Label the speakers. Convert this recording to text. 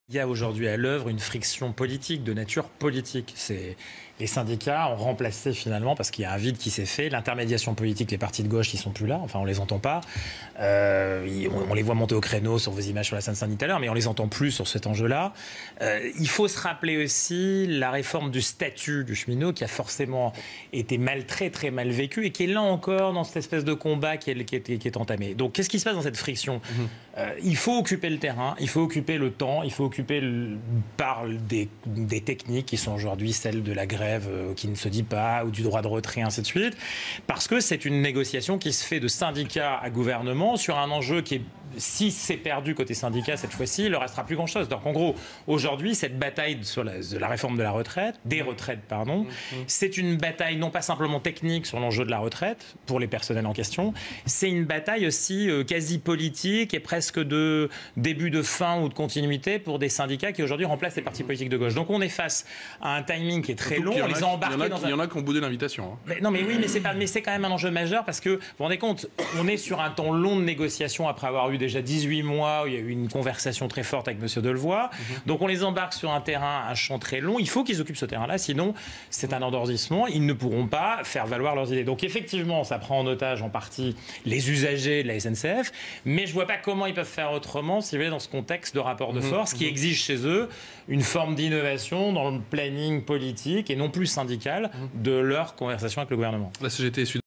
Speaker 1: Il y a aujourd'hui à l'œuvre une friction politique, de nature politique. Les syndicats ont remplacé finalement, parce qu'il y a un vide qui s'est fait, l'intermédiation politique, les partis de gauche qui ne sont plus là, enfin on ne les entend pas. On les voit monter au créneau sur vos images sur la Seine-Saint-Denis tout à l'heure, mais on ne les entend plus sur cet enjeu-là. Il faut se rappeler aussi la réforme du statut du cheminot qui a forcément été très très mal vécue et qui est là encore dans cette espèce de combat qui est entamé. Donc qu'est-ce qui se passe dans cette friction? Il faut occuper le terrain, il faut occuper le temps, il faut occuper par des techniques qui sont aujourd'hui celles de la grève qui ne se dit pas, ou du droit de retrait, ainsi de suite, parce que c'est une négociation qui se fait de syndicat à gouvernement sur un enjeu qui est, si c'est perdu côté syndicat cette fois-ci, il ne restera plus grand-chose. Donc en gros, aujourd'hui, cette bataille sur la réforme de la retraite, des retraites, pardon, c'est une bataille non pas simplement technique sur l'enjeu de la retraite, pour les personnels en question, c'est une bataille aussi quasi politique et presque de début de fin ou de continuité pour des syndicats qui aujourd'hui remplacent les partis politiques de gauche. Donc on est face à un timing qui est très long.
Speaker 2: Il y en a qui ont boudé l'invitation. Hein.
Speaker 1: Non mais oui, mais c'est quand même un enjeu majeur parce que, vous vous rendez compte, on est sur un temps long de négociation après avoir eu déjà 18 mois où il y a eu une conversation très forte avec M. Delevoye. Donc on les embarque sur un terrain, un champ très long. Il faut qu'ils occupent ce terrain-là, sinon c'est un endormissement. Ils ne pourront pas faire valoir leurs idées. Donc effectivement, ça prend en otage en partie les usagers de la SNCF, mais je ne vois pas comment ils peuvent faire autrement, si vous voulez, dans ce contexte de rapport de force qui exige chez eux une forme d'innovation dans le planning politique et non plus syndical de leur conversation avec le gouvernement.
Speaker 2: La CGT est